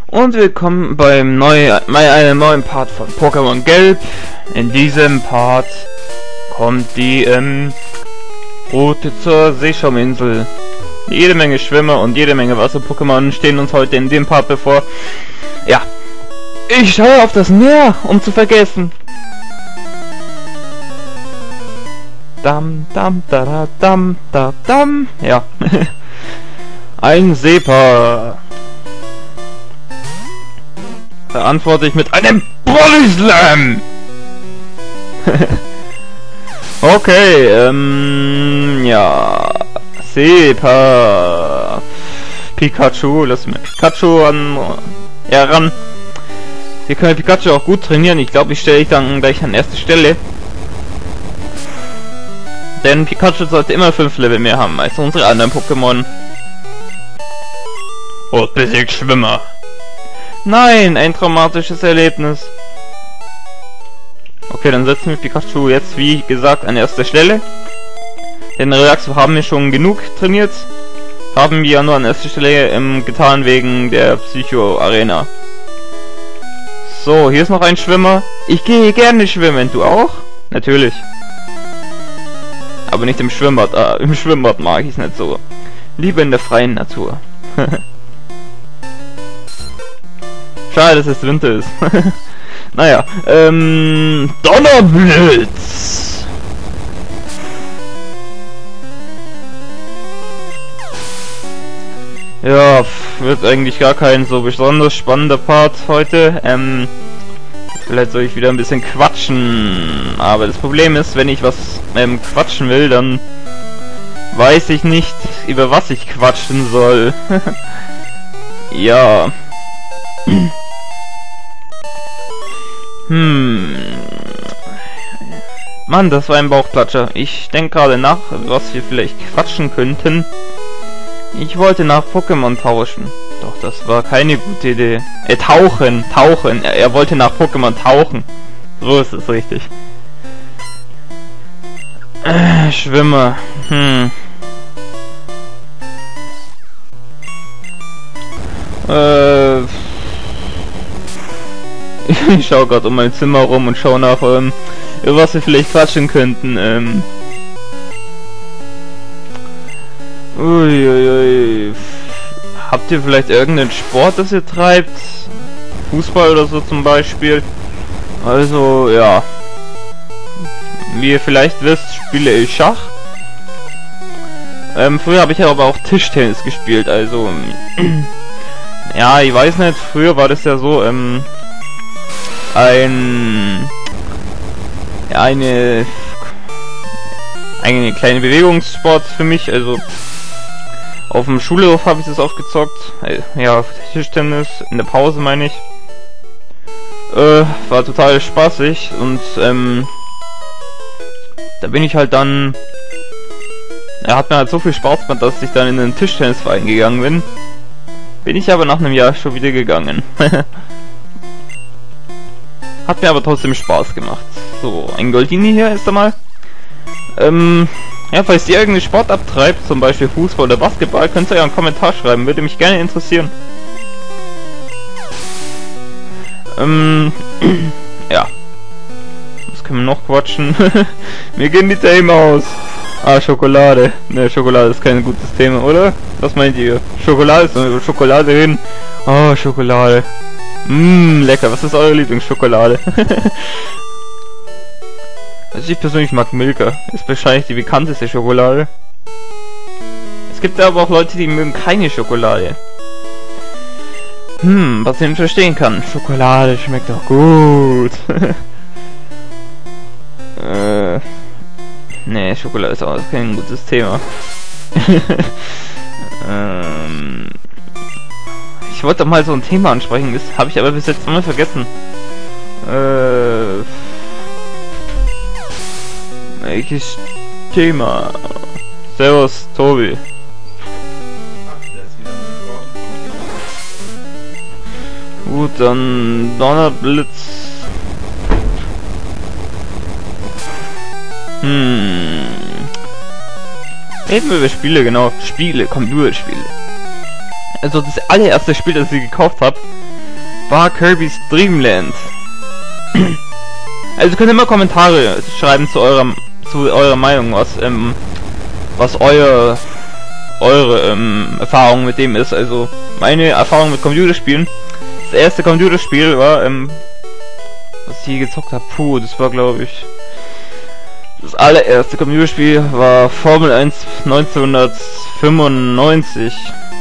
Und willkommen beim einem neuen Part von Pokémon Gelb. In diesem Part kommt die Route zur Seeschauminsel. Jede Menge Schwimmer und jede Menge Wasser-Pokémon stehen uns heute in dem Part bevor. Ja, ich schaue auf das Meer, um zu vergessen. Dam, dam, da, dam, da, dam. Ja. Ein Sepa. Da antworte ich mit einem Body Slam. Okay, ja. Sepa. Pikachu, lass mir Pikachu ran. Wir können Pikachu auch gut trainieren. Ich glaube, ich stelle dann gleich an erste Stelle. Denn Pikachu sollte immer 5 Level mehr haben als unsere anderen Pokémon. Und besiegt Schwimmer. Nein, ein traumatisches Erlebnis. Okay, dann setzen wir Pikachu jetzt, wie gesagt, an erster Stelle. Den Relaxo haben wir schon genug trainiert. Haben wir ja nur an erster Stelle getan wegen der Psycho-Arena. So, hier ist noch ein Schwimmer. Ich gehe gerne schwimmen. Du auch? Natürlich. Aber nicht im Schwimmbad. Im Schwimmbad mag ich es nicht so. Lieber in der freien Natur. Schade, dass es Winter ist. Naja, Donnerblitz! Ja, wird eigentlich gar kein so besonders spannender Part heute. Vielleicht soll ich wieder ein bisschen quatschen. Aber das Problem ist, wenn ich was quatschen will, dann weiß ich nicht, über was ich quatschen soll. Ja. Mann, das war ein Bauchklatscher. Ich denke gerade nach, was wir vielleicht quatschen könnten. Ich wollte nach Pokémon tauschen. Doch, das war keine gute Idee. Tauchen. Er wollte nach Pokémon tauchen. So ist es richtig. Schwimmer. Ich schaue gerade um mein Zimmer rum und schaue nach, über was wir vielleicht quatschen könnten. Uiuiui. Habt ihr vielleicht irgendeinen Sport, das ihr treibt? Fußball oder so zum Beispiel? Also, ja. Wie ihr vielleicht wisst, spiele ich Schach. Früher habe ich aber auch Tischtennis gespielt, also... ja, ich weiß nicht, früher war das ja so, eine kleine Bewegungssport für mich, also auf dem Schulhof habe ich das oft gezockt, ja, Tischtennis, in der Pause meine ich, war total spaßig und da bin ich halt dann, hat mir halt so viel Spaß gemacht, dass ich dann in den Tischtennisverein gegangen bin ich aber nach einem Jahr schon wieder gegangen. Hat mir aber trotzdem Spaß gemacht. So, ein Goldini hier ist einmal. Ja, falls ihr irgendeinen Sport abtreibt, zum Beispiel Fußball oder Basketball, könnt ihr ja einen Kommentar schreiben, würde mich gerne interessieren. Ja. Was können wir noch quatschen? Mir gehen die Themen aus. Ah, Schokolade. Ne, Schokolade ist kein gutes Thema, oder? Was meint ihr? Schokolade ist über Schokolade reden. Oh, Schokolade. Lecker. Was ist eure Lieblingsschokolade? Also ich persönlich mag Milka. Ist wahrscheinlich die bekannteste Schokolade. Es gibt aber auch Leute, die mögen keine Schokolade. Was ich nicht verstehen kann. Schokolade schmeckt doch gut. Nee, Schokolade ist auch kein gutes Thema. Ich wollte mal so ein Thema ansprechen, das habe ich aber bis jetzt immer vergessen. Welches Thema? Servus, Tobi. Gut, dann Donnerblitz. Reden wir über Spiele, genau. Spiele, Computerspiele. Also das allererste Spiel, das ich gekauft habe, war Kirby's Dream Land. Also könnt ihr immer Kommentare schreiben zu eurer Meinung, was eure Erfahrung mit dem ist. Also meine Erfahrung mit Computerspielen. Das erste Computerspiel war, was ich hier gezockt habe, das war glaube ich das allererste Computerspiel war Formel 1 1995.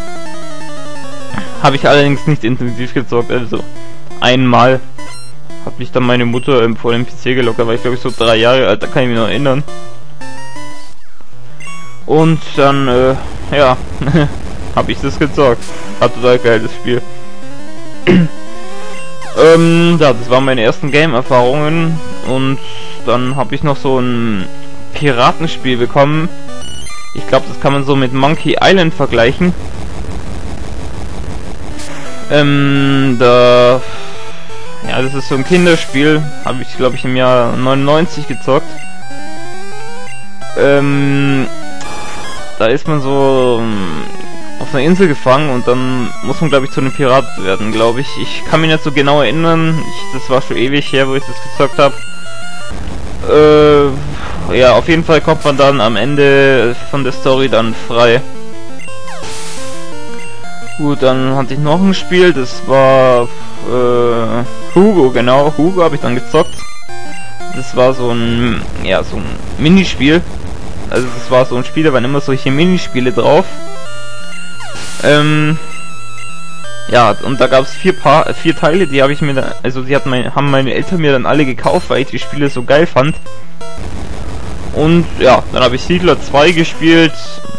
Habe ich allerdings nicht intensiv gezockt, also einmal hat mich dann meine Mutter vor dem PC gelockt, da war ich glaube ich so 3 Jahre alt, da kann ich mich noch erinnern. Und dann, ja, habe ich das gezockt. Hat total geiles Spiel. Ja, das waren meine ersten Game-Erfahrungen und dann habe ich noch so ein Piratenspiel bekommen. Ich glaube, das kann man so mit Monkey Island vergleichen. Ja, das ist so ein Kinderspiel, habe ich glaube ich im Jahr 99 gezockt. Da ist man so auf einer Insel gefangen und dann muss man glaube ich zu einem Pirat werden, glaube ich. Ich kann mich nicht so genau erinnern, das war schon ewig her, wo ich das gezockt habe. Ja, auf jeden Fall kommt man dann am Ende von der Story dann frei. Gut, dann hatte ich noch ein Spiel, das war Hugo, genau, Hugo habe ich dann gezockt. Das war so ein, ja, so ein Minispiel. Also das war so ein Spiel, da waren immer solche Minispiele drauf. Ja, und da gab es 4 Teile, die habe ich mir dann, also haben meine Eltern mir dann alle gekauft, weil ich die Spiele so geil fand. Und ja, dann habe ich Siedler 2 gespielt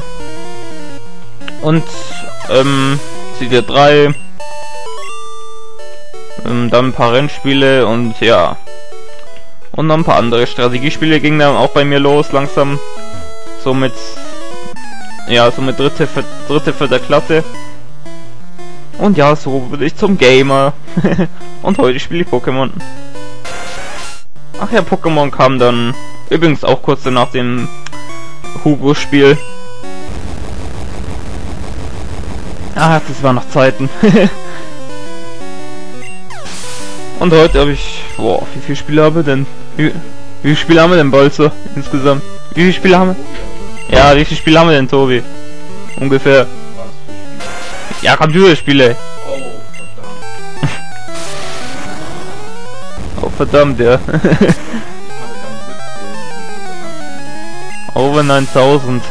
und Siedler 3, dann ein paar Rennspiele und ja, und noch ein paar andere Strategiespiele gingen dann auch bei mir los langsam, so mit dritte, vierte Klasse. Und ja, so wurde ich zum Gamer. Und heute spiele ich Pokémon. Ach ja, Pokémon kam dann übrigens auch kurz nach dem Hugo-Spiel. Ah, das waren noch Zeiten. Und heute habe ich... Boah, wie viele Spiele haben wir denn? Wie viele Spiele haben wir denn, Bolzer? Insgesamt? Wie viele Spiele haben wir? Ja, wie viele Spiele haben wir denn, Tobi? Ungefähr. Ja, Computerspiele. Oh, verdammt. Oh, verdammt, ja. Over 9000.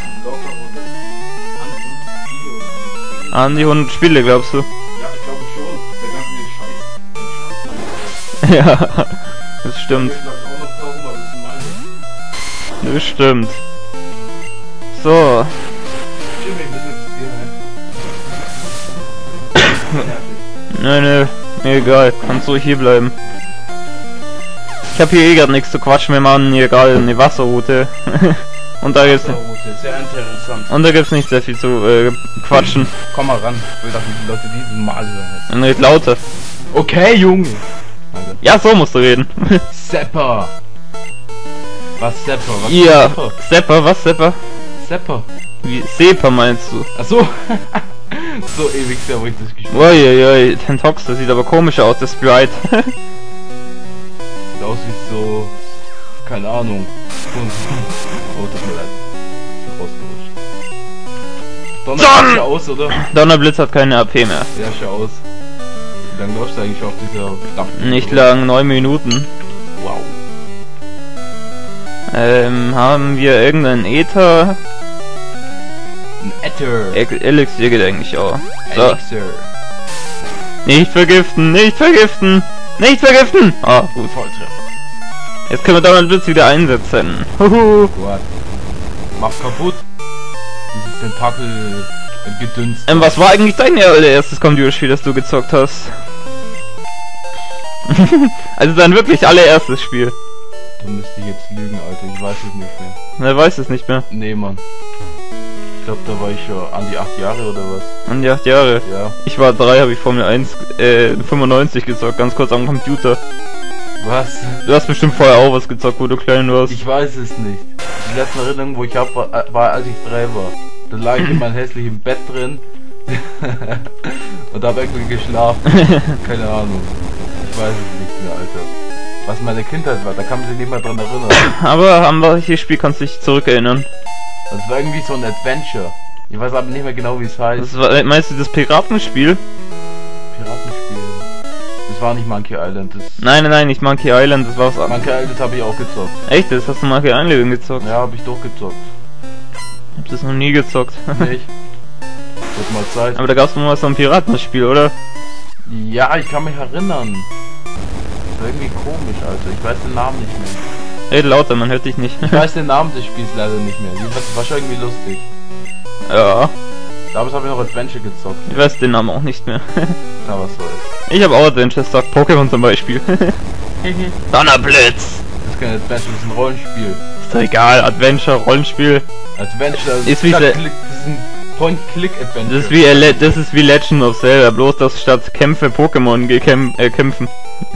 An die 100 Spiele, glaubst du? Ja, ich glaube schon. Der ganze Scheiß. Ja, das stimmt. Das stimmt. So. Nein, mir egal. Kannst ruhig hier bleiben. Ich habe hier eh gerade nichts zu quatschen. Wir machen hier gerade eine Wasserroute. Und da gibt's sehr interessant. Und da gibt's nicht sehr viel zu quatschen. Komm mal ran. Ich will, dass die Leute diesen Mal hören jetzt. Dann red lauter. Okay, Junge. Also. Ja, so musst du reden. Sepper. Was Sepper? Was Ja, Sepper? Sepper, was Sepper? Sepper. Wie Sepper meinst du? Ach so. So ewig sehr, wo ich das gespielt habe. Uiuiui, Tentox, das sieht aber komisch aus, der Sprite. Sieht aus wie so... keine Ahnung. Oh, tut mir leid. Ist rausgerutscht. Donner, schau aus, oder? Donnerblitz hat keine AP mehr. Ja, schau aus. Wie lange läufst du eigentlich auf dieser verdammten... Nicht lang, 9 Minuten. Wow. Haben wir irgendeinen Ether? Ein Ether. Elixir geht eigentlich auch. So. Elixir. Nicht vergiften, nicht vergiften, nicht vergiften! Ah, gut. Volltreffer. Jetzt können wir Donnerblitz wieder einsetzen. Huhu. Gut. Mach kaputt. Dieses Tentakel gedünst. Was war eigentlich dein allererstes Computerspiel, das du gezockt hast? Also dein wirklich allererstes Spiel. Da müsste ich jetzt lügen, Alter. Ich weiß es nicht mehr. Wer weiß es nicht mehr. Nee, Mann. Ich glaube, da war ich schon an die 8 Jahre oder was? An die 8 Jahre? Ja. Ich war 3, habe ich Formel 1 95 gezockt, ganz kurz am Computer. Was? Du hast bestimmt vorher auch was gezockt, wo du klein warst. Ich weiß es nicht. Die letzte Erinnerung, wo ich habe, war als ich 3 war. Da lag ich in meinem hässlichen Bett drin und hab irgendwie geschlafen. Keine Ahnung. Ich weiß es nicht mehr, Alter. Was meine Kindheit war, da kann man sich nicht mehr dran erinnern. Aber an welches Spiel kannst du dich zurückerinnern? Das war irgendwie so ein Adventure. Ich weiß aber nicht mehr genau, wie es heißt. Das war, meinst du das Piratenspiel? Piratenspiel. Das war nicht Monkey Island. Das Nein, nicht Monkey Island, das war was anderes. Monkey Island habe ich auch gezockt. Echt? Das hast du Monkey Island gezockt? Ja, habe ich durchgezockt. Ich hab das noch nie gezockt. Nicht? Wird mal Zeit. Aber da gab's mal so ein Piratenspiel, oder? Ja, ich kann mich erinnern. Das war irgendwie komisch, Alter. Ich weiß den Namen nicht mehr. Red lauter, man hört dich nicht. Ich weiß den Namen des Spiels leider nicht mehr. Das war schon irgendwie lustig. Ja, Damals habe ich noch Adventure gezockt. ich weiß den Namen auch nicht mehr. Na, was soll's. Ich habe auch Adventures gesagt, Pokémon zum Beispiel. Donnerblitz! Das ist kein Adventure, das ist ein Rollenspiel. Ist doch egal, Adventure, Rollenspiel. Adventure Ist wie das Le- ist ein Point-Click-Adventure. Das ist wie Legend of Zelda, bloß dass statt Kämpfe Pokémon kämpfen.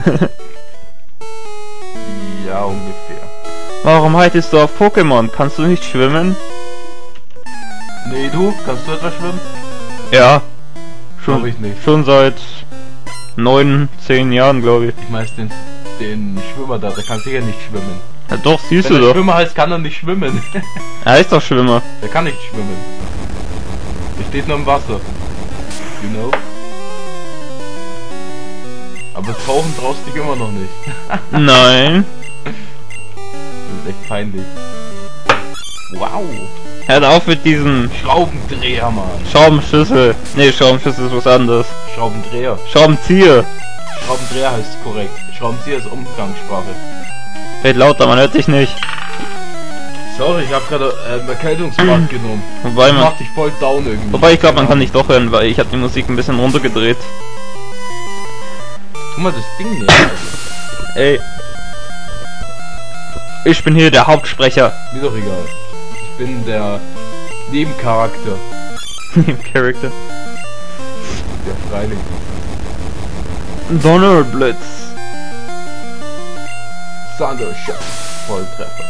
Ja, ungefähr. Warum haltest du auf Pokémon? Kannst du nicht schwimmen? Nee, du? Kannst du etwa schwimmen? Ja. Glaub ich nicht. Schon seit 9, 10 Jahren, glaube ich. Ich meinst den Schwimmer da, der kann sicher nicht schwimmen. Ja doch, siehst Wenn du der doch. Schwimmer heißt, kann er nicht schwimmen. Er ist doch Schwimmer. Der kann nicht schwimmen. Der steht nur im Wasser. You know? Aber tauchen traust dich immer noch nicht. Nein. Das ist echt peinlich. Wow. Hört auf mit diesem Schraubendreher, Mann. Schraubenschlüssel. Nee, Schraubenschlüssel ist was anderes. Schraubendreher. Schraubenzieher. Schraubendreher heißt korrekt. Schraubenzieher ist Umgangssprache. Red lauter, man hört dich nicht. Sorry, ich habe gerade Erkältungsbad genommen. Wobei Das man... macht dich voll down irgendwie. Wobei ich glaube, man kann nicht doch hören, weil ich habe die Musik ein bisschen runtergedreht. Tu mal das Ding nicht. Alter. Ey. Ich bin hier der Hauptsprecher. Mir doch egal. Ich bin der Nebencharakter. Charakter. Der Freiling. Donnerblitz. Thundershot. Volltreffer.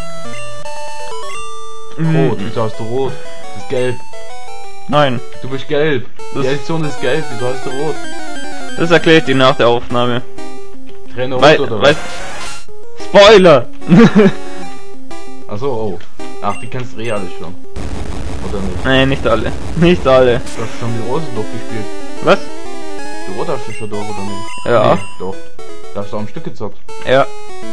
Mhm. Rot. Wieso hast du rot? Das ist gelb. Nein, Du bist gelb. Das- Die Edition ist gelb. Wieso hast du rot? das erklärt dir nach der Aufnahme. Trainer rot Weil, oder weil... was? Spoiler! Achso, oh. Ach, die kennst du eh alle schon. Oder nicht? Nein, nicht alle. Nicht alle. Du hast schon die Rose durchgespielt. Was? Die Rot hast du schon durch, oder nicht? Ja. Nee, doch. Da hast du am Stück gezockt. Ja.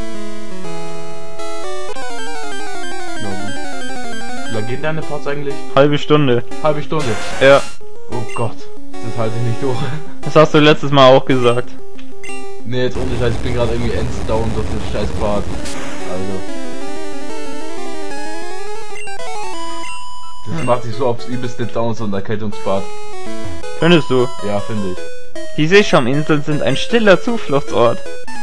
Ja, gut. Wie lange gehen deine Parts eigentlich? Halbe Stunde. Halbe Stunde. Ja. Oh Gott. Das halte ich nicht durch. Das hast du letztes Mal auch gesagt. Nee, jetzt ohne Scheiß, ich bin gerade irgendwie enddown durch das scheiß Bad. Also. Das macht sich so aufs übelste down, so ein Erkältungsbad. Findest du? Ja, finde ich. Die Seeschauminseln sind ein stiller Zufluchtsort.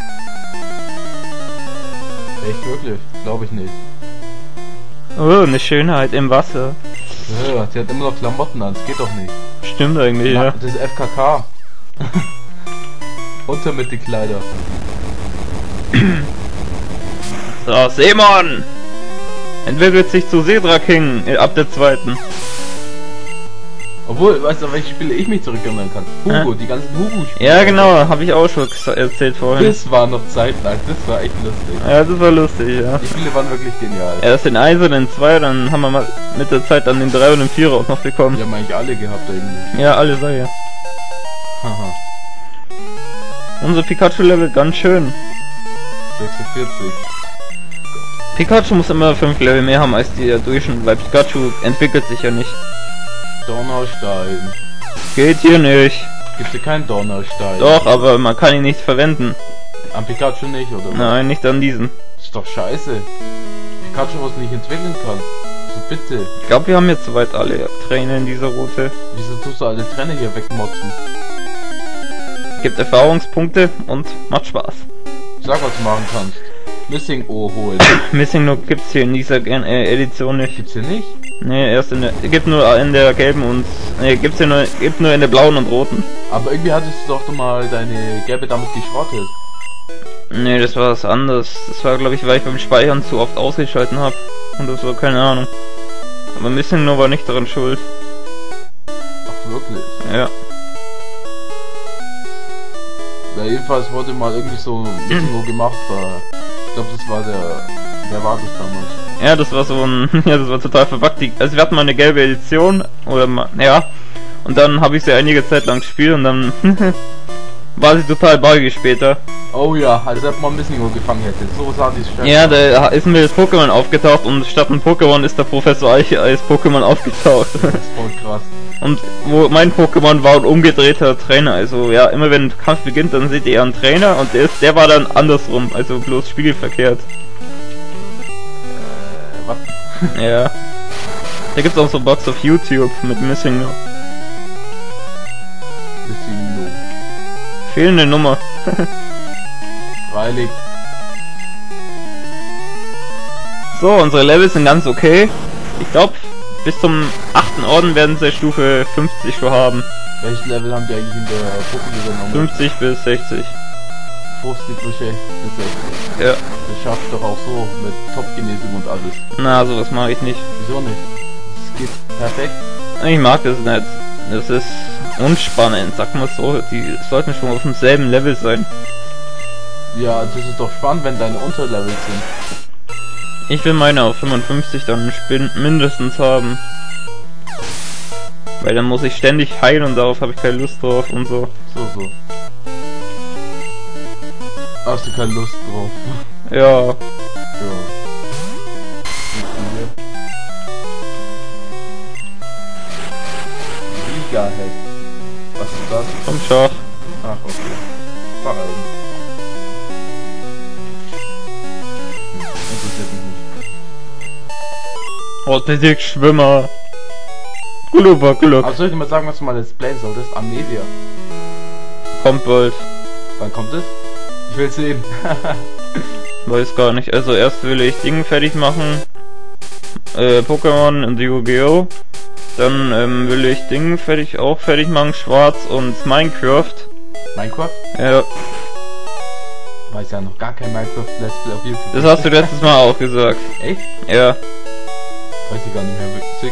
Echt wirklich? Glaube ich nicht. Oh, eine Schönheit im Wasser. Ja, sie hat immer noch Klamotten an, das geht doch nicht. Stimmt eigentlich, ja. Das ist FKK. Untermittelkleider. So, Seemon! Entwickelt sich zu Sedra King ab der 2. Obwohl, weißt du, welche Spiele ich mich zurückerinnern kann? Hugo, die ganzen Hugo-Spiele. Ja, genau, habe ich auch schon erzählt vorhin. Das war noch zeitlang, das war echt lustig. Ja, das war lustig, ja. Die Spiele waren wirklich genial. Erst den 1 und den 2, dann haben wir mal mit der Zeit dann den 3 und den 4 auch noch bekommen. Die haben eigentlich alle gehabt irgendwie. Ja, alle sag ja. Haha. Unser Pikachu-Level ganz schön. 46. Pikachu muss immer 5 Level mehr haben als der Durchschnitt, weil Pikachu entwickelt sich ja nicht. Donnerstein. Geht hier nicht. Gibt's hier keinen Donnerstein? Doch, aber man kann ihn nicht verwenden. Am Pikachu nicht, oder? was? Nein, nicht an diesen. Das ist doch scheiße. Pikachu, was nicht entwickeln kann. Also bitte. Ich glaube, wir haben jetzt soweit alle Trainer in dieser Route. Wieso tust du alle Trainer hier wegmotzen? Gibt Erfahrungspunkte und macht Spaß. Sag, was du machen kannst. Missing O holen. Missing Note gibt's hier in dieser Edition nicht. Gibt's hier nicht? Nee, erst in der... Gibt nur in der gelben und... Nee, gibt nur in der blauen und roten. Aber irgendwie hattest du doch mal deine gelbe damit geschrottet. Nee, das war was anderes. Das war, glaube ich, weil ich beim Speichern zu oft ausgeschalten habe. Und das war keine Ahnung. Aber Missing No war nicht daran schuld. Ach, wirklich? Ja. Ja, jedenfalls wurde mal irgendwie so ein bisschen so gemacht. Ich glaube, das war wer war das damals? Ja, das war so ein, ja, das war total verbuggt. Also wir hatten mal eine gelbe Edition, oder mal, ja, und dann habe ich sie einige Zeit lang gespielt und dann war sie total buggy später. Oh ja, als ob man ein bisschen gefangen hätte. So sah die Stelle. Ja, da ist mir das Pokémon aufgetaucht und statt ein Pokémon ist der Professor Eiche als Pokémon aufgetaucht. Das ist voll krass. Und wo mein Pokémon war ein umgedrehter Trainer, also ja, immer wenn ein Kampf beginnt, dann seht ihr einen Trainer und der war dann andersrum, also bloß spiegelverkehrt. Was? Ja. Da gibt's auch so Bots auf YouTube mit Missing No. Bisschen no. Fehlende Nummer. Freilich. So, unsere Levels sind ganz okay. Ich glaube, bis zum 8. Orden werden sie Stufe 50 schon haben. Welches Level haben die eigentlich in der Pokémon genommen? 50 bis 60. 50 bis 60. Ja. Das schafft doch auch so mit Top-Genesung und alles. Na, sowas mache ich nicht. Wieso nicht? Das geht perfekt. Ich mag das nicht. Das ist unspannend, sag mal so. Die sollten schon auf demselben Level sein. Ja, das ist doch spannend, wenn deine Unterlevel sind. Ich will meine auf 55 dann mindestens haben. Weil dann muss ich ständig heilen und darauf habe ich keine Lust drauf und so. So. Hast du keine Lust drauf? Ja. Ja. Liga, hey. Was ist das? Vom Schach. Ach, okay. Fahrrad. Interessiert mich nicht. Oh, der Dick Schwimmer. Glück. Aber soll ich dir mal sagen, was du mal Let's Play solltest? Amnesia. Kommt bald. Wann kommt es? Ich will sehen. Weiß gar nicht. Also erst will ich Dinge fertig machen. Pokémon und Yu-Gi-Oh! Dann will ich Dinge fertig machen, Schwarz und Minecraft. Minecraft? Ja. Weiß ja noch gar kein Minecraft Let's Play auf YouTube. Das hast du letztes Mal auch gesagt. Echt? Ja. Weiß ich gar nicht mehr. Sick.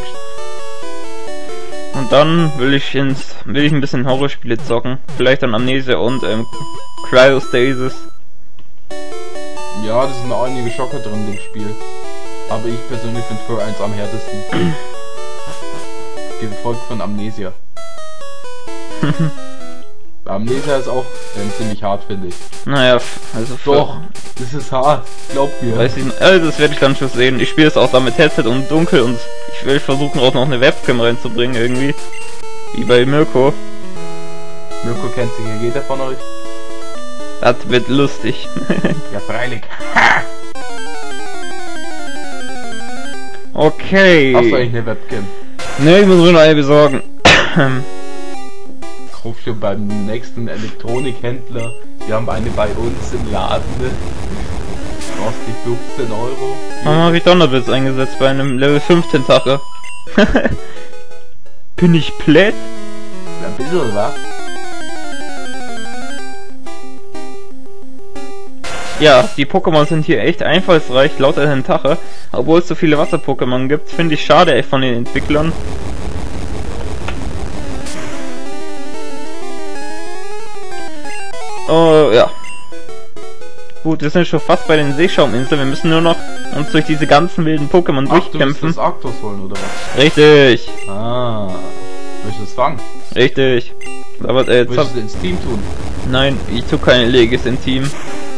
Und dann will ich ein bisschen Horrorspiele zocken. Vielleicht dann Amnesia und Cryostasis. Ja, das sind noch einige Schocker drin im Spiel. Aber ich persönlich finde für 1 am härtesten. Gefolgt von Amnesia. Amnesia ist auch ziemlich hart, finde ich. Naja, also Doch, das ist hart, glaub mir. Weiß ich nicht. Also das werde ich dann schon sehen. Ich spiele es auch da mit Headset und dunkel und ich will versuchen auch noch eine Webcam reinzubringen irgendwie. Wie bei Mirko. Mirko kennt sich ja jeder von euch. Das wird lustig. Ja, freilich. Okay. Hast du eigentlich eine Webcam? Ne, ich muss mir noch eine besorgen. Ruf schon beim nächsten Elektronikhändler. Wir haben eine bei uns im Laden. Kostet 15 Euro. Warum habe ich Donnerblitz eingesetzt bei einem Level 15 Tache? Bin ich plätt? Ein bisschen, wa? Ja, die Pokémon sind hier echt einfallsreich, laut der Tache. Obwohl es so viele Wasser-Pokémon gibt, finde ich schade echt von den Entwicklern. Oh, ja. Gut, wir sind schon fast bei den Seeschauminseln. Wir müssen nur noch uns durch diese ganzen wilden Pokémon durchkämpfen. Du willst das Arktos holen, oder was? Richtig. Ah. Willst du es fangen? Richtig. Aber Willst du es ins Team tun? nein, ich tue keine Legis im Team.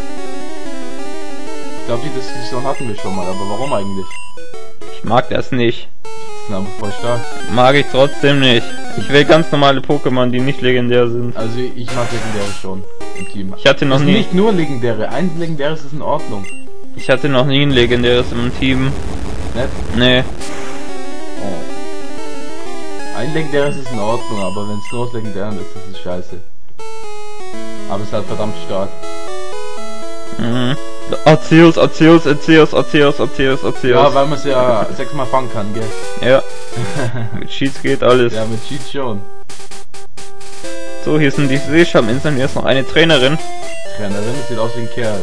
Ich glaube, die Diskussion hatten wir schon mal, aber warum eigentlich? Ich mag das nicht. Das sind aber voll stark. Mag ich trotzdem nicht. Ich will ganz normale Pokémon, die nicht legendär sind. Also ich mag legendäre schon im Team. Ich hatte noch Also nie. nicht nur legendäre, ein legendäres ist in Ordnung. Ich hatte noch nie ein legendäres im Team. Nett? Nee. Oh. Ein legendäres ist in Ordnung, aber wenn es nur aus legendären ist, das ist scheiße. Aber es ist halt verdammt stark. Mhm. Arceus. Ja, weil man es ja 6-mal fangen kann, gell? Ja. Mit Cheats geht alles. Ja, mit Cheats schon. So, hier sind die Seeschauminseln. Hier ist noch eine Trainerin. Trainerin, das sieht aus wie ein Kerl.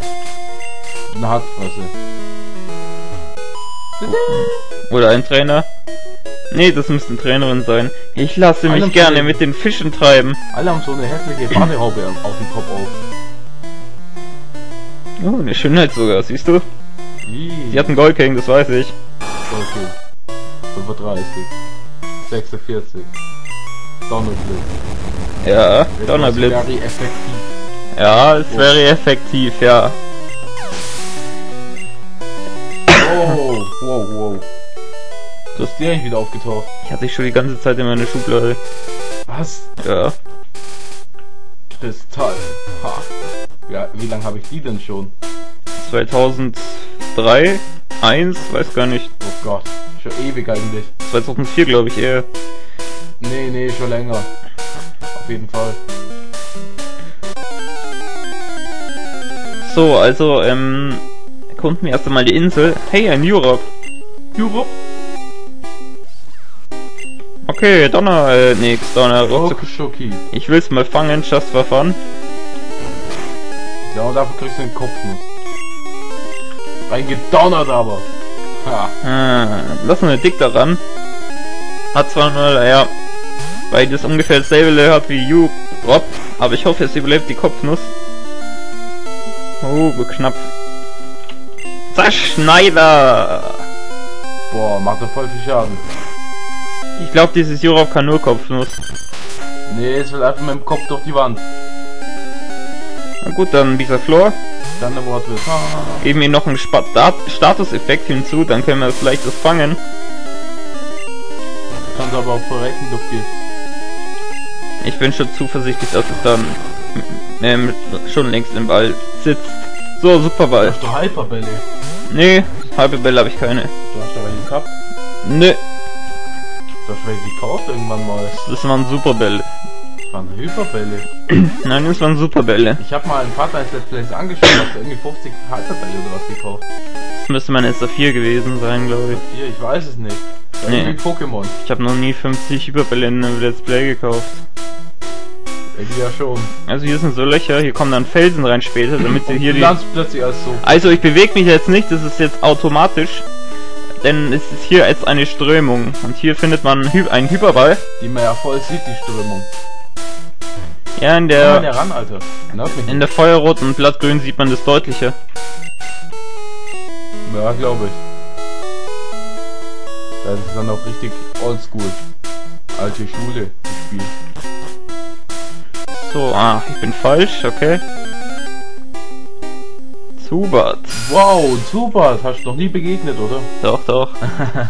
Eine Hartfresse. Oder ein Trainer. Nee, das müsste eine Trainerin sein. Ich lasse mich Alle gerne haben mit den Fischen treiben. Alle haben so eine hässliche Badehaube auf dem Kopf auf. Oh, eine Schönheit sogar, siehst du? Ih. Sie hat einen Goldking, das weiß ich. Okay. 35. 46. Donnerblitz. Ja, Donnerblitz. Wäre effektiv. Ja, es wäre effektiv, ja. Oh, wow, wow. Du hast dir eigentlich wieder aufgetaucht. Ich hatte dich schon die ganze Zeit in meiner Schublade. Was? Ja. Kristall. Ha. Ja, wie lange habe ich die denn schon? 2003, 1, weiß gar nicht. Oh Gott, schon ewig eigentlich. 2004 glaube ich eher. Nee, schon länger. Auf jeden Fall. So, also, erkunden wir erst einmal die Insel. Hey, ein Europe. Europe? Okay, Donner, nix, Donner, Schoki. Ich will's mal fangen, just for fun. Ja, und dafür kriegst du einen Kopfnuss. Reingedonnert aber. Ha. Lassen wir dick daran. Hat zwar nur, ja, weil das ungefähr dasselbe Level hat wie Europe, aber ich hoffe, es überlebt die Kopfnuss. Oh, knapp. Zerschneider! Boah, macht doch voll viel Schaden. Ich glaube, dieses Europe kann nur Kopfnuss. Nee, es will einfach mit dem Kopf durch die Wand. Na gut, dann dieser Floor. Dann der Wortwitz. Geben ihm noch einen Statuseffekt hinzu, dann können wir vielleicht das fangen. Kannst aber auch verrecken, du Gift. Ich bin schon zuversichtlich, dass es dann schon längst im Ball sitzt. So, Superball. Du hast doch Hyperbälle. Nee, halbe Bälle habe ich keine. Du hast aber welche gehabt. Nö, Du hast welche gekauft irgendwann mal. das waren Superbälle. Das waren Hyperbälle. Nein, das waren Superbälle. Ich habe mal einen Vater als Let's Plays angeschaut, hast du irgendwie 50 Hyperbälle oder was gekauft. Das müsste mein SA4 gewesen sein, glaube ich. Hier, ich weiß es nicht. Nee. Irgendwie Pokémon. Ich habe noch nie 50 Hyperbälle in einem Let's Play gekauft. Irgendwie ja schon. Also hier sind so Löcher, hier kommen dann Felsen rein später, damit sie hier Du die... lernst plötzlich alles so. Also ich bewege mich jetzt nicht, das ist jetzt automatisch. Denn es ist hier jetzt eine Strömung. Und hier findet man einen Hyperball. Die man ja voll sieht, die Strömung. Ja, in Komm mal der... ran, Alter. Nervt mich In nicht. der Feuerrot und Blattgrün sieht man das deutlicher. Ja, glaube ich. Das ist dann auch richtig oldschool. Alte Schule, das Spiel. So, ich bin falsch, okay. Zubat. Wow, Zubat, hast du noch nie begegnet, oder? Doch, doch. Das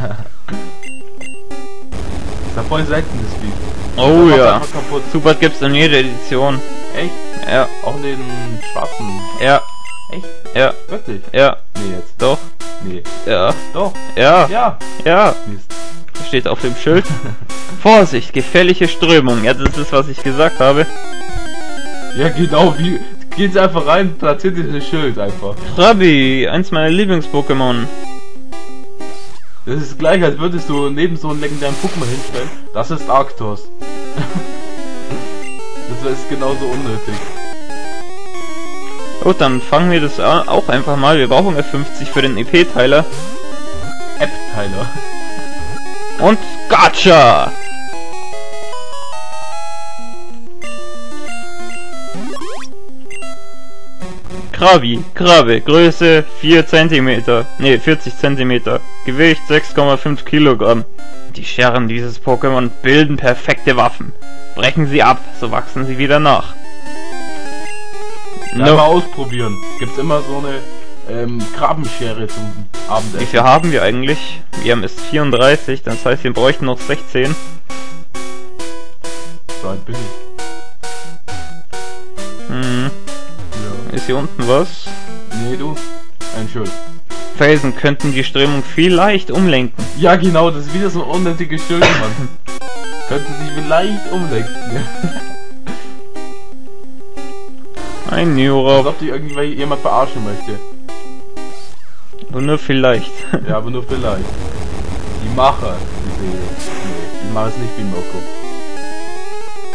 ist ja voll selten, das Spiel. Oh Das macht ja. einfach kaputt. Zubat gibt's in jeder Edition. Echt? Ja, Auch in den schwarzen. ja, Echt? ja, Wirklich? ja, Nee, jetzt. doch, Nee. ja, Doch. ja, Ja. ja. Mist. Steht auf dem Schild. Vorsicht, gefährliche Strömung. Ja, das ist, was ich gesagt habe. Ja, genau, wie. Geht's einfach rein, platziert dieses Schild einfach. Krabi, eins meiner Lieblings-Pokémon. Das ist gleich, als würdest du neben so einen legendären Pokémon hinstellen. Das ist Arctos. Das ist genauso unnötig. Gut, dann fangen wir das auch einfach mal. Wir brauchen F50 für den EP-Teiler. App-Teiler. Und Gotcha! Krabbe, Größe 4 cm, ne 40 cm, Gewicht 6,5 Kilogramm. Die Scherren dieses Pokémon bilden perfekte Waffen. Brechen sie ab, so wachsen sie wieder nach. Mal ausprobieren. Gibt's immer so eine Krabbenschere zum Abendessen. Wie viel haben wir eigentlich? Wir haben es 34, das heißt wir bräuchten noch 16. So alt bin ich. Hm. Ja. Ist hier unten was? Nee, du. Ein Schild. Felsen könnten die Strömung vielleicht umlenken. Ja, genau, das ist wieder so ein unnötiges Schild, Mann. Könnte sich vielleicht umlenken. Ein Als Neurob. ob die irgendwie jemand verarschen möchte. Aber nur vielleicht. Ja, aber nur vielleicht. Die Macher, die machen es nicht wie Mirko.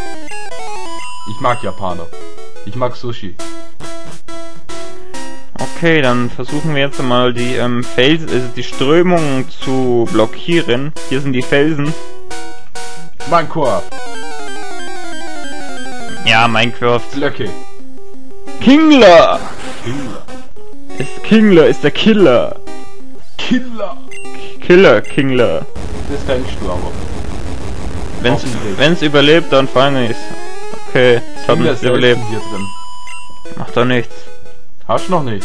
Ich mag Japaner. Ich mag Sushi. Okay, dann versuchen wir jetzt mal die die Strömung zu blockieren. Hier sind die Felsen. Minecraft. Ja, Minecraft. Blöcke. Kingler! Killer. Kingler ist der Killer. Kingler. Das denkst du aber. Wenn's überlebt, dann fange ich's. Okay, es hat nicht überlebt. Hier drin. Macht doch nichts. Hast du noch nicht?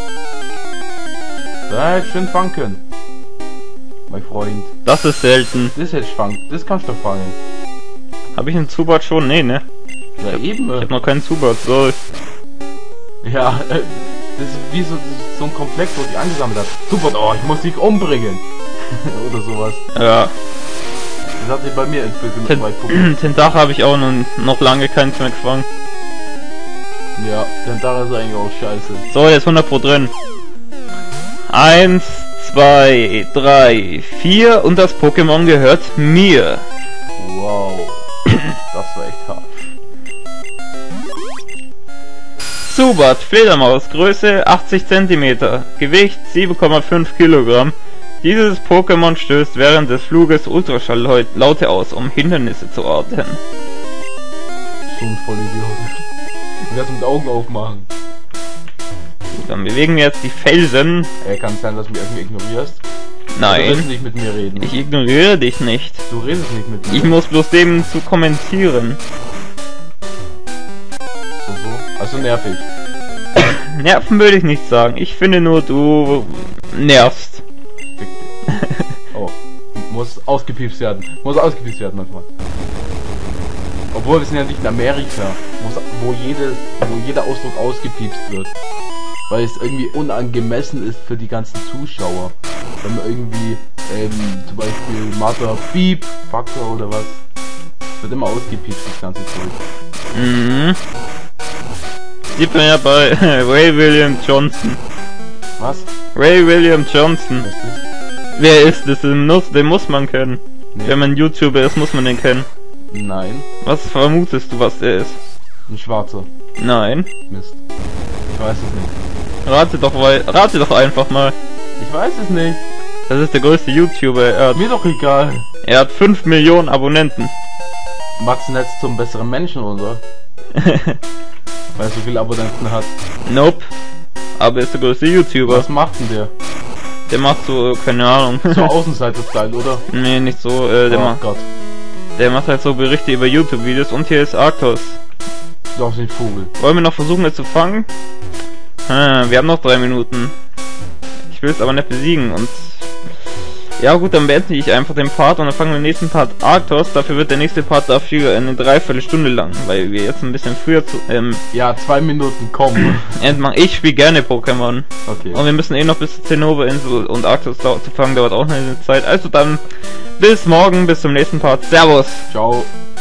Da hättest du schön fangen können. Mein Freund. Das ist selten. Das hättest du fangen. Das kannst du doch fangen. Habe ich einen Zubat schon? Nee, ne? Ja, eben. Ich hab noch keinen Zubat, so. Ja, das ist wie so ein Komplex, wo sich angesammelt hat. Super, oh, ich muss dich umbringen. Oder sowas. Ja. Das hat sich bei mir entwickelt mit 2 Punkten. Tentach habe ich auch noch lange keins mehr gefangen. Ja, Tentach ist eigentlich auch scheiße. So, jetzt 100 Pro drin. 1, 2, 3, 4 und das Pokémon gehört mir. Wow. Das war echt hart. Zubat, Fledermaus, Größe 80 cm, Gewicht 7,5 Kilogramm. Dieses Pokémon stößt während des Fluges Ultraschalllaute aus, um Hindernisse zu orten. So ein Vollidiot. Ich werde mit Augen aufmachen. Gut, dann bewegen wir jetzt die Felsen. Kann es sein, dass du mich irgendwie ignorierst? Du Nein, willst nicht mit mir reden. ich ignoriere dich nicht. Du redest nicht mit mir. Ich muss bloß dem zu kommentieren. So. Also nervig. Nerven würde ich nicht sagen. Ich finde nur, du nervst. Oh. Muss ausgepiepst werden. Muss ausgepiepst werden manchmal. Obwohl wir sind ja nicht in Amerika, wo jeder Ausdruck ausgepiepst wird. Weil es irgendwie unangemessen ist für die ganzen Zuschauer. Wenn man irgendwie, zum Beispiel Mother Beep Faktor oder was. Es wird immer ausgepiepst, das ganze Zeug. Mhm. Sieht man ja bei Ray William Johnson. Was? Ray William Johnson. Was ist das? Wer ist das? Den muss man kennen. Nee. Wenn man YouTuber ist, muss man den kennen. Nein. Was vermutest du, was der ist? Ein Schwarzer. Nein. Mist. Ich weiß es nicht. Rate doch einfach mal. Ich weiß es nicht. Das ist der größte YouTuber. Mir doch egal. Er hat 5 Millionen Abonnenten. Macht's Netz zum besseren Menschen, oder? Weil er so viele Abonnenten hat. Nope. Aber er ist der größte YouTuber. Was macht denn der? Der macht so, keine Ahnung. So Außenseiter-Style, oder? Nee, nicht so. Oh Gott. Der macht halt so Berichte über YouTube-Videos. Und hier ist Arctos. Doch, den Vogel. Wollen wir noch versuchen, es zu fangen? Wir haben noch 3 Minuten. Ich will es aber nicht besiegen und... Ja gut, dann beende ich einfach den Part und dann fangen wir den nächsten Part Arctos. Dafür wird der nächste Part dafür eine Dreiviertelstunde lang, weil wir jetzt ein bisschen früher zu... Ja, 2 Minuten kommen. Ich spiele gerne Pokémon. Okay. Und wir müssen eh noch bis zur Zinnober-Insel und Arctos zu fangen, dauert auch eine Zeit. Also dann bis morgen, bis zum nächsten Part. Servus! Ciao.